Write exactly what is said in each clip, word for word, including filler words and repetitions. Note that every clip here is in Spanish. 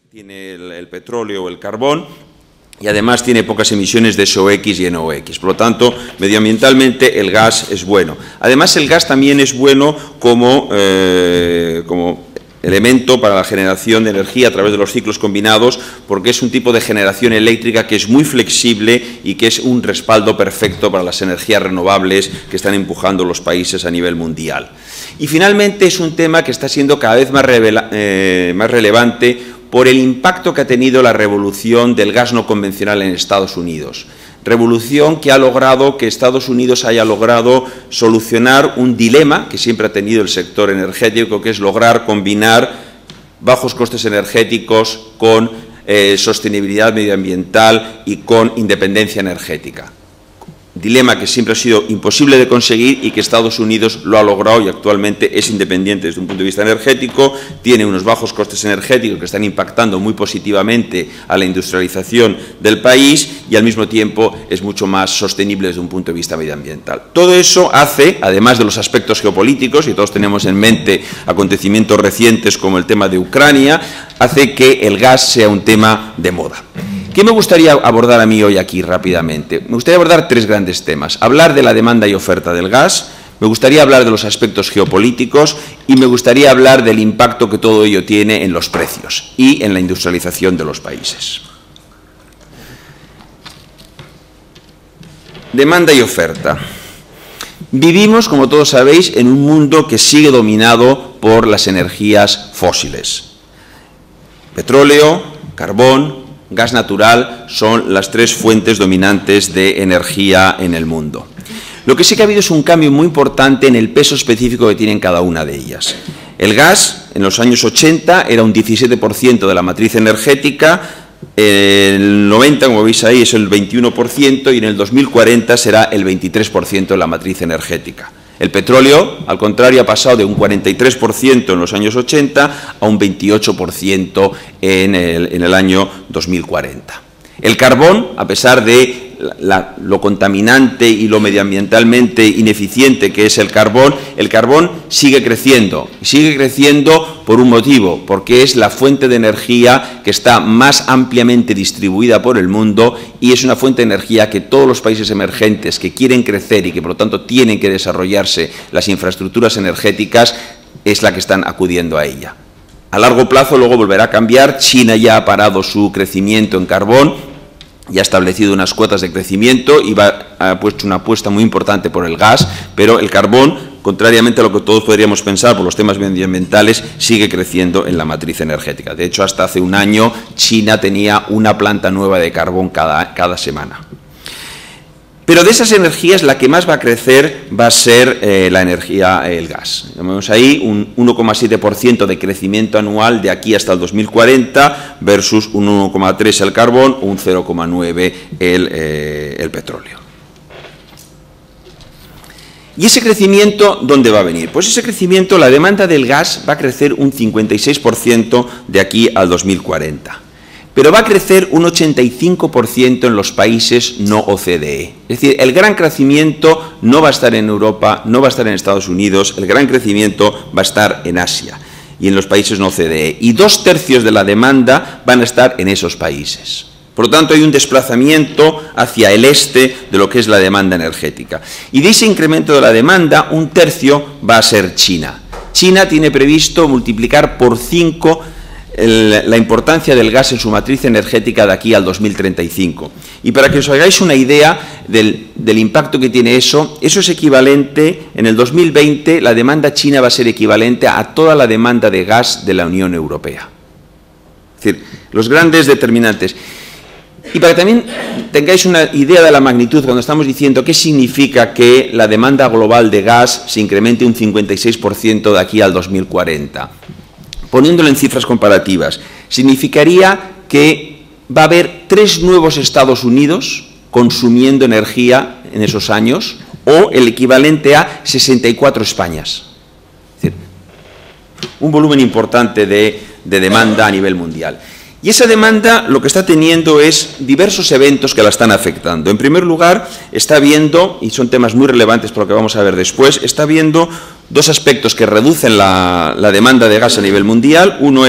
tiene el, el petróleo o el carbón, y además tiene pocas emisiones de S O X y N O X. Por lo tanto, medioambientalmente el gas es bueno. Además, el gas también es bueno como, eh, como elemento para la generación de energía a través de los ciclos combinados, porque es un tipo de generación eléctrica que es muy flexible y que es un respaldo perfecto para las energías renovables que están empujando los países a nivel mundial. Y finalmente es un tema que está siendo cada vez más, revela, eh, más relevante por el impacto que ha tenido la revolución del gas no convencional en Estados Unidos. Revolución que ha logrado que Estados Unidos haya logrado solucionar un dilema que siempre ha tenido el sector energético, que es lograr combinar bajos costes energéticos con eh, sostenibilidad medioambiental y con independencia energética. Dilema que siempre ha sido imposible de conseguir y que Estados Unidos lo ha logrado y actualmente es independiente desde un punto de vista energético, tiene unos bajos costes energéticos que están impactando muy positivamente a la industrialización del país y al mismo tiempo es mucho más sostenible desde un punto de vista medioambiental. Todo eso hace, además de los aspectos geopolíticos, y todos tenemos en mente acontecimientos recientes como el tema de Ucrania, hace que el gas sea un tema de moda. ¿Qué me gustaría abordar a mí hoy aquí rápidamente? Me gustaría abordar tres grandes temas. Hablar de la demanda y oferta del gas, me gustaría hablar de los aspectos geopolíticos y me gustaría hablar del impacto que todo ello tiene en los precios y en la industrialización de los países. Demanda y oferta. Vivimos, como todos sabéis, en un mundo que sigue dominado por las energías fósiles. Petróleo, carbón, gas natural son las tres fuentes dominantes de energía en el mundo. Lo que sí que ha habido es un cambio muy importante en el peso específico que tienen cada una de ellas. El gas, en los años ochenta, era un diecisiete por ciento de la matriz energética, en el noventa, como veis ahí, es el veintiuno por ciento y en el dos mil cuarenta será el veintitrés por ciento de la matriz energética. El petróleo, al contrario, ha pasado de un cuarenta y tres por ciento en los años ochenta a un veintiocho por ciento en el, en el año dos mil cuarenta. El carbón, a pesar de la, lo contaminante y lo medioambientalmente ineficiente que es el carbón, el carbón sigue creciendo. Sigue creciendo por un motivo, porque es la fuente de energía que está más ampliamente distribuida por el mundo y es una fuente de energía que todos los países emergentes que quieren crecer y que por lo tanto tienen que desarrollarse las infraestructuras energéticas es la que están acudiendo a ella. A largo plazo luego volverá a cambiar. China ya ha parado su crecimiento en carbón, ya ha establecido unas cuotas de crecimiento y va, ha puesto una apuesta muy importante por el gas, pero el carbón, contrariamente a lo que todos podríamos pensar por los temas medioambientales, sigue creciendo en la matriz energética. De hecho, hasta hace un año China tenía una planta nueva de carbón cada, cada semana. Pero de esas energías la que más va a crecer va a ser eh, la energía, el gas. Tenemos ahí un uno coma siete por ciento de crecimiento anual de aquí hasta el dos mil cuarenta versus un uno coma tres por ciento el carbón o un cero coma nueve por ciento el, eh, el petróleo. ¿Y ese crecimiento dónde va a venir? Pues ese crecimiento, la demanda del gas va a crecer un cincuenta y seis por ciento de aquí al dos mil cuarenta. Pero va a crecer un ochenta y cinco por ciento en los países no O C D E. Es decir, el gran crecimiento no va a estar en Europa, no va a estar en Estados Unidos, el gran crecimiento va a estar en Asia y en los países no O C D E. Y dos tercios de la demanda van a estar en esos países. Por lo tanto, hay un desplazamiento hacia el este de lo que es la demanda energética. Y de ese incremento de la demanda, un tercio va a ser China. China tiene previsto multiplicar por cinco la importancia del gas en su matriz energética de aquí al dos mil treinta y cinco. Y para que os hagáis una idea del, del impacto que tiene eso, eso es equivalente, en el dos mil veinte la demanda china va a ser equivalente a toda la demanda de gas de la Unión Europea. Es decir, los grandes determinantes. Y para que también tengáis una idea de la magnitud, cuando estamos diciendo qué significa que la demanda global de gas se incremente un cincuenta y seis por ciento de aquí al dos mil cuarenta. Poniéndolo en cifras comparativas, significaría que va a haber tres nuevos Estados Unidos consumiendo energía en esos años, o el equivalente a sesenta y cuatro Españas. Es decir, un volumen importante de, de demanda a nivel mundial. Y esa demanda lo que está teniendo es diversos eventos que la están afectando. En primer lugar, está viendo, y son temas muy relevantes por lo que vamos a ver después, está viendo dos aspectos que reducen la, la demanda de gas a nivel mundial. Uno es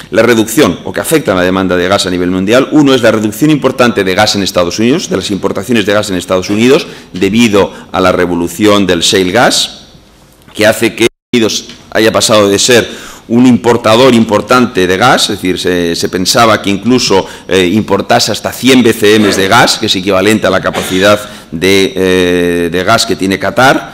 la reducción, o que afectan la demanda de gas a nivel mundial. Uno es la reducción importante de gas en Estados Unidos, de las importaciones de gas en Estados Unidos, debido a la revolución del shale gas, que hace que Estados Unidos haya pasado de ser un importador importante de gas, es decir, se, se pensaba que incluso eh, importase hasta cien B C Ms de gas, que es equivalente a la capacidad de, eh, de gas que tiene Qatar,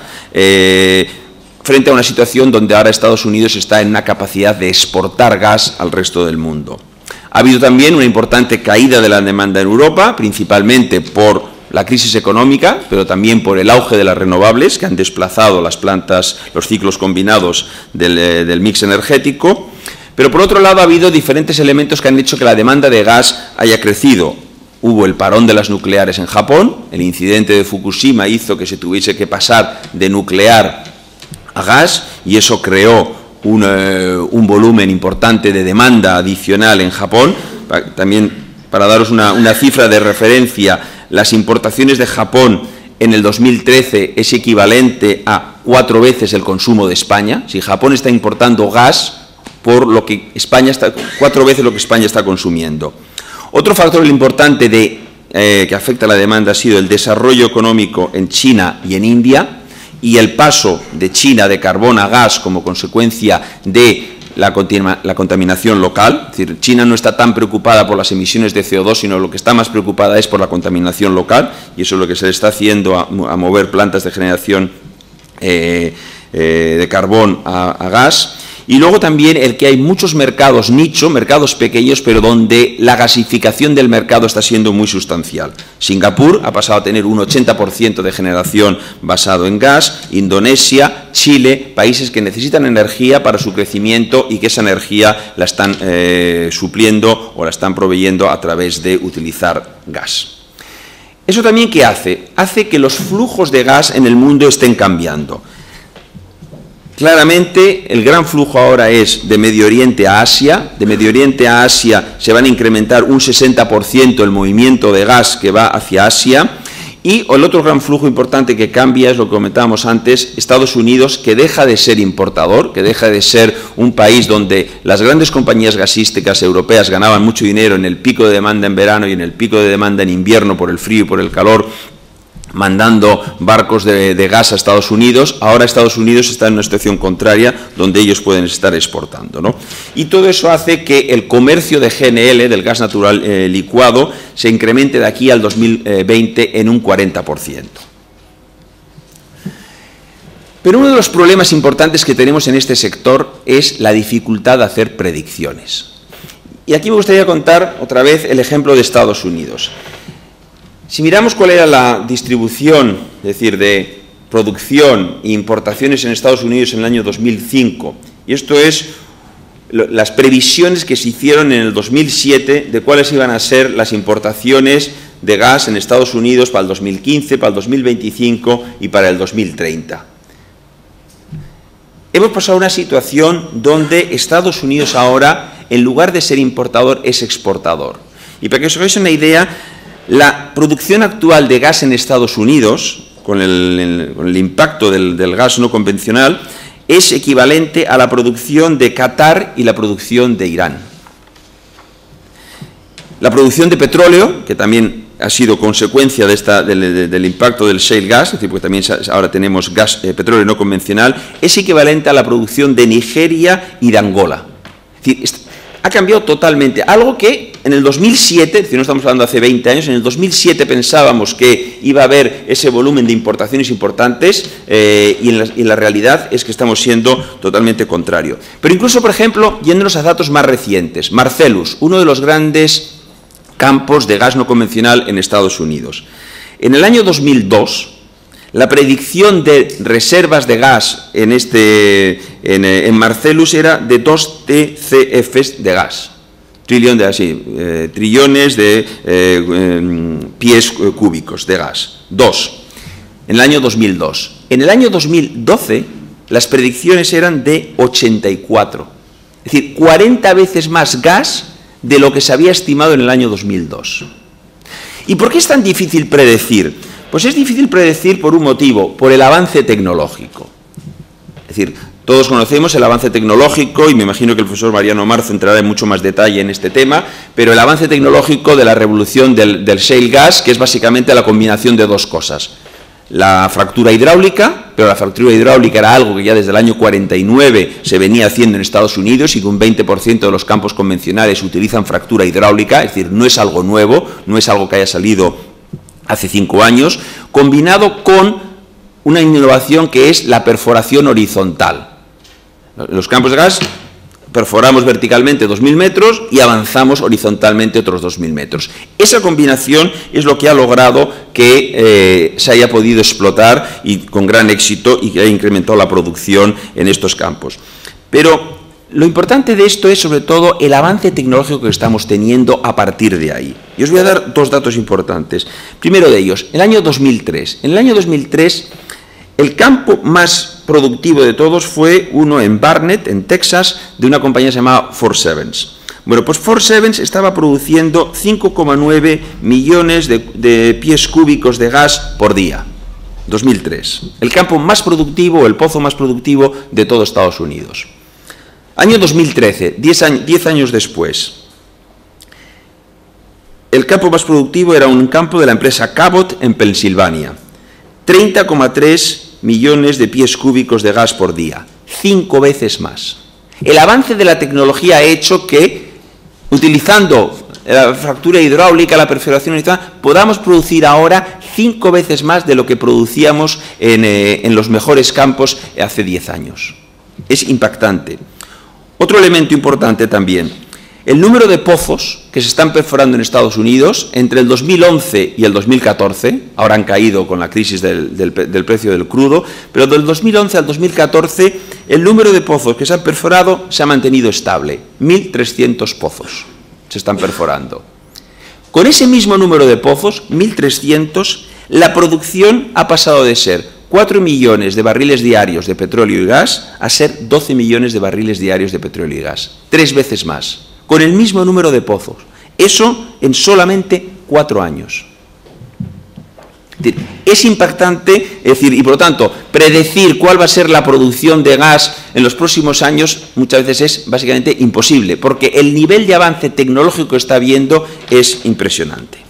eh, frente a una situación donde ahora Estados Unidos está en una capacidad de exportar gas al resto del mundo. Ha habido también una importante caída de la demanda en Europa, principalmente por la crisis económica, pero también por el auge de las renovables, que han desplazado las plantas, los ciclos combinados del, eh, del mix energético. Pero, por otro lado, ha habido diferentes elementos que han hecho que la demanda de gas haya crecido. Hubo el parón de las nucleares en Japón, el incidente de Fukushima hizo que se tuviese que pasar de nuclear a gas, y eso creó un, eh, un volumen importante de demanda adicional en Japón. También, para daros una, una cifra de referencia, las importaciones de Japón en el dos mil trece es equivalente a cuatro veces el consumo de España. Si Japón está importando gas por lo que España está, cuatro veces lo que España está consumiendo. Otro factor importante de, eh, que afecta a la demanda ha sido el desarrollo económico en China y en India, y el paso de China de carbón a gas como consecuencia de la, la contaminación local. Es decir, China no está tan preocupada por las emisiones de C O dos, sino lo que está más preocupada es por la contaminación local, y eso es lo que se le está haciendo a, a mover plantas de generación eh, eh, de carbón a, a gas. Y luego también el que hay muchos mercados nicho, mercados pequeños, pero donde la gasificación del mercado está siendo muy sustancial. Singapur ha pasado a tener un ochenta por ciento de generación basado en gas, Indonesia, Chile, países que necesitan energía para su crecimiento y que esa energía la están eh, supliendo o la están proveyendo a través de utilizar gas. ¿Eso también qué hace? Hace que los flujos de gas en el mundo estén cambiando. Claramente, el gran flujo ahora es de Medio Oriente a Asia. De Medio Oriente a Asia se van a incrementar un sesenta por ciento el movimiento de gas que va hacia Asia. Y el otro gran flujo importante que cambia es lo que comentábamos antes, Estados Unidos, que deja de ser importador, que deja de ser un país donde las grandes compañías gasísticas europeas ganaban mucho dinero en el pico de demanda en verano y en el pico de demanda en invierno por el frío y por el calor, mandando barcos de, de gas a Estados Unidos. Ahora Estados Unidos está en una situación contraria, donde ellos pueden estar exportando, ¿no? Y todo eso hace que el comercio de G N L, del gas natural eh, licuado, se incremente de aquí al dos mil veinte en un cuarenta por ciento. Pero uno de los problemas importantes que tenemos en este sector es la dificultad de hacer predicciones. Y aquí me gustaría contar otra vez el ejemplo de Estados Unidos. Si miramos cuál era la distribución, es decir, de producción e importaciones en Estados Unidos en el año dos mil cinco, y esto es las previsiones que se hicieron en el dos mil siete de cuáles iban a ser las importaciones de gas en Estados Unidos para el dos mil quince, para el dos mil veinticinco y para el dos mil treinta. Hemos pasado a una situación donde Estados Unidos ahora, en lugar de ser importador, es exportador. Y para que os hagáis una idea, la producción actual de gas en Estados Unidos, con el, el, con el impacto del, del gas no convencional, es equivalente a la producción de Qatar y la producción de Irán. La producción de petróleo, que también ha sido consecuencia de esta, del, de, del impacto del shale gas, es decir, porque también ahora tenemos gas, eh, petróleo no convencional, es equivalente a la producción de Nigeria y de Angola. Es decir, ha cambiado totalmente, algo que en el dos mil siete, es decir, no estamos hablando de hace veinte años, en el dos mil siete pensábamos que iba a haber ese volumen de importaciones importantes eh, y, en la, y en la realidad es que estamos siendo totalmente contrario. Pero incluso, por ejemplo, yéndonos a datos más recientes, Marcellus, uno de los grandes campos de gas no convencional en Estados Unidos. En el año dos mil dos, la predicción de reservas de gas en, este, en, en Marcellus era de dos T C Fs de gas. Trillón de, así, eh, trillones de eh, eh, pies cúbicos de gas. Dos. En el año dos mil dos. En el año dos mil doce, las predicciones eran de ochenta y cuatro. Es decir, cuarenta veces más gas de lo que se había estimado en el año dos mil dos. ¿Y por qué es tan difícil predecir? Pues es difícil predecir por un motivo, por el avance tecnológico. Es decir, Todos conocemos el avance tecnológico, y me imagino que el profesor Mariano Marzo entrará en mucho más detalle en este tema, pero el avance tecnológico de la revolución del, del shale gas, que es básicamente la combinación de dos cosas. La fractura hidráulica, pero la fractura hidráulica era algo que ya desde el año cuarenta y nueve se venía haciendo en Estados Unidos y que un veinte por ciento de los campos convencionales utilizan fractura hidráulica, es decir, no es algo nuevo, no es algo que haya salido hace cinco años, combinado con una innovación que es la perforación horizontal. En los campos de gas perforamos verticalmente dos mil metros y avanzamos horizontalmente otros dos mil metros. Esa combinación es lo que ha logrado que eh, se haya podido explotar y con gran éxito y que haya incrementado la producción en estos campos. Pero lo importante de esto es sobre todo el avance tecnológico que estamos teniendo a partir de ahí. Y os voy a dar dos datos importantes. Primero de ellos, el año dos mil tres. En el año dos mil tres, el campo más productivo de todos fue uno en Barnett, en Texas, de una compañía llamada Four Sevens. Bueno, pues Four Sevens estaba produciendo cinco coma nueve millones de, de pies cúbicos de gas por día. dos mil tres. El campo más productivo, el pozo más productivo de todo Estados Unidos. Año dos mil trece, diez años después. El campo más productivo era un campo de la empresa Cabot en Pensilvania. treinta coma tres millones de pies cúbicos de gas por día, cinco veces más. El avance de la tecnología ha hecho que, utilizando la fractura hidráulica, la perforación horizontal, podamos producir ahora cinco veces más de lo que producíamos en, eh, en los mejores campos hace diez años. Es impactante. Otro elemento importante también. El número de pozos que se están perforando en Estados Unidos entre el dos mil once y el dos mil catorce, ahora han caído con la crisis del, del, del precio del crudo, pero del dos mil once al dos mil catorce el número de pozos que se han perforado se ha mantenido estable, mil trescientos pozos se están perforando. Con ese mismo número de pozos, mil trescientos, la producción ha pasado de ser cuatro millones de barriles diarios de petróleo y gas a ser doce millones de barriles diarios de petróleo y gas, tres veces más. Con el mismo número de pozos. Eso en solamente cuatro años. Es impactante, es decir, y por lo tanto, predecir cuál va a ser la producción de gas en los próximos años muchas veces es básicamente imposible, porque el nivel de avance tecnológico que está habiendo es impresionante.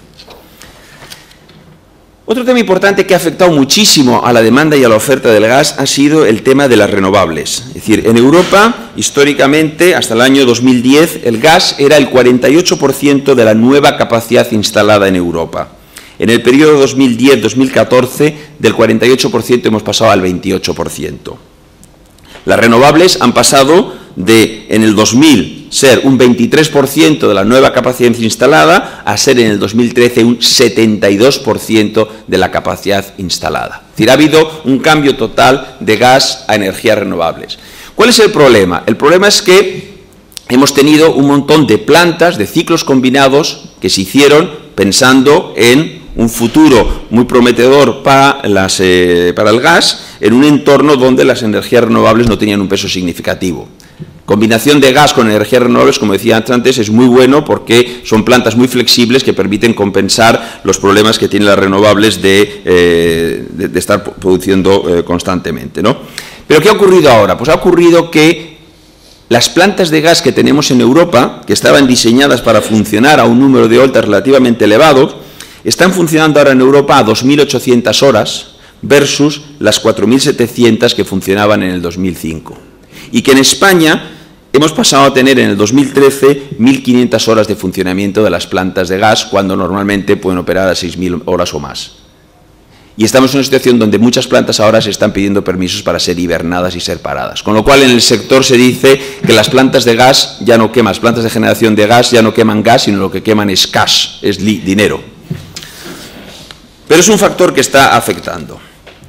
Otro tema importante que ha afectado muchísimo a la demanda y a la oferta del gas ha sido el tema de las renovables. Es decir, en Europa, históricamente, hasta el año dos mil diez, el gas era el cuarenta y ocho por ciento de la nueva capacidad instalada en Europa. En el periodo dos mil diez a dos mil catorce, del cuarenta y ocho por ciento hemos pasado al veintiocho por ciento. Las renovables han pasado de, en el dos mil, ser un veintitrés por ciento de la nueva capacidad instalada a ser en el dos mil trece un setenta y dos por ciento de la capacidad instalada. Es decir, ha habido un cambio total de gas a energías renovables. ¿Cuál es el problema? El problema es que hemos tenido un montón de plantas, de ciclos combinados que se hicieron pensando en un futuro muy prometedor para, las, eh, para el gas en un entorno donde las energías renovables no tenían un peso significativo. Combinación de gas con energías renovables, como decía antes, es muy bueno porque son plantas muy flexibles que permiten compensar los problemas que tienen las renovables de, eh, de, de estar produciendo eh, constantemente, ¿no? ¿Pero qué ha ocurrido ahora? Pues ha ocurrido que las plantas de gas que tenemos en Europa, que estaban diseñadas para funcionar a un número de voltios relativamente elevado, están funcionando ahora en Europa a dos mil ochocientas horas versus las cuatro mil setecientas que funcionaban en el dos mil cinco. Y que en España hemos pasado a tener en el dos mil trece mil quinientas horas de funcionamiento de las plantas de gas, cuando normalmente pueden operar a seis mil horas o más. Y estamos en una situación donde muchas plantas ahora se están pidiendo permisos para ser hibernadas y ser paradas. Con lo cual en el sector se dice que las plantas de gas ya no queman, las plantas de generación de gas ya no queman gas, sino lo que queman es cash, es dinero. Pero es un factor que está afectando.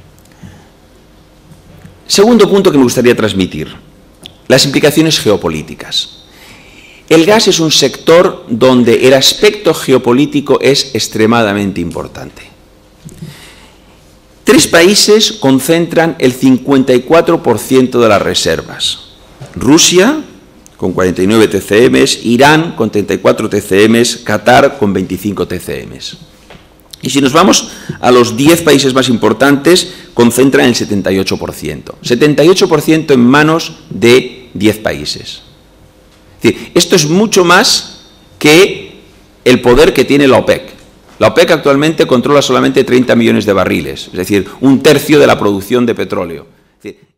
Segundo punto que me gustaría transmitir, las implicaciones geopolíticas. El gas es un sector donde el aspecto geopolítico es extremadamente importante. Tres países concentran el cincuenta y cuatro por ciento de las reservas. Rusia, con cuarenta y nueve tcms, Irán, con treinta y cuatro tcms, Qatar, con veinticinco tcms. Y si nos vamos a los diez países más importantes, concentran el setenta y ocho por ciento. setenta y ocho por ciento en manos de diez países. Es decir, esto es mucho más que el poder que tiene la OPEC. La OPEC actualmente controla solamente treinta millones de barriles, es decir, un tercio de la producción de petróleo. Es decir,